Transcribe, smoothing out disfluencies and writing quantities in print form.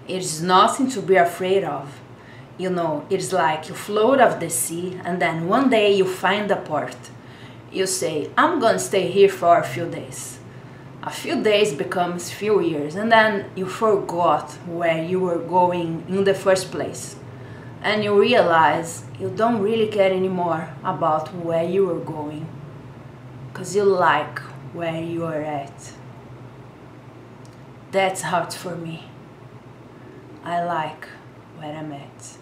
It's nothing to be afraid of. You know, it's like you float off the sea and then one day you find a port. You say, I'm gonna stay here for a few days. A few days becomes few years and then you forgot where you were going in the first place. And you realize you don't really care anymore about where you were going, because you like where you are at. That's how it's for me. I like where I'm at.